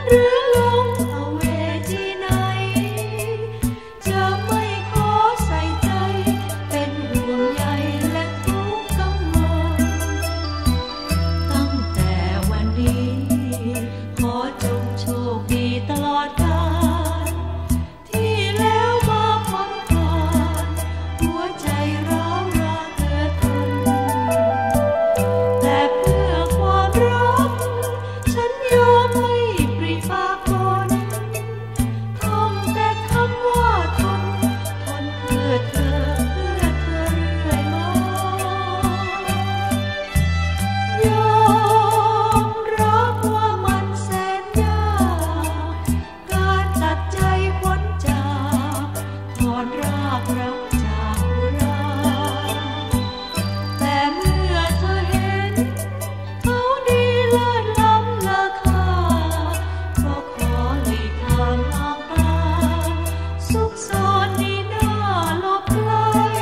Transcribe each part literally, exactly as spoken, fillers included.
หรือลงเอาเวทีไหนจะไม่ขอใส่ใจเป็นห่วงใยและทุกกังวลตั้งแต่วันนี้ขอจงโชคดีตลอดกาลที่แล้วมาพ้นก่อนหัวใจร้าวราเกิดทนแต่เพื่อความรักฉันยอมให้ปริปากปนท่องแต่คำว่าทนทนเพื่อเธอเพื่อเธอเรื่อยมายอมรับว่ามันแสนยากการตัดใจพ้นจากถอนรากรักจากอุราแต่เมื่อเธอเห็นเขาดีเลิศล้ำราคาก็ขอหลีกทางห่างตาซุกซ่อนดีหน้าหลบไกล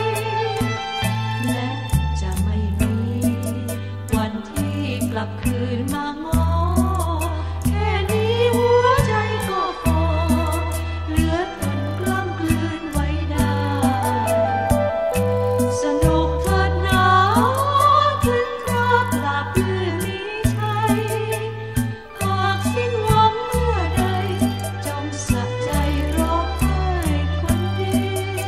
และจะไม่มีวันที่กลับคืนมาง้อแค่นี้หัวใจก็พอเหลือทนกล้ำกลืนไว้ได้สนุกเถิดหนาถึงคราปราบลื่นนี้ใช่หากสิ้นหวังเมื่อใดจงสะใจร้องไห้คนเดี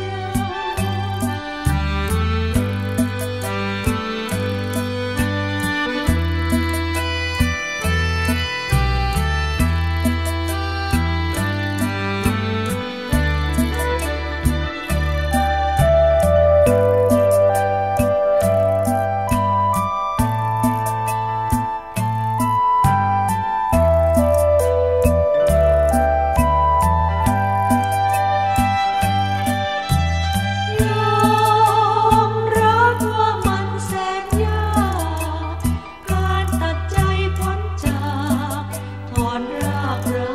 ยอมรับว่ามันแสนยากการตัดใจพ้นจากถอนรากรั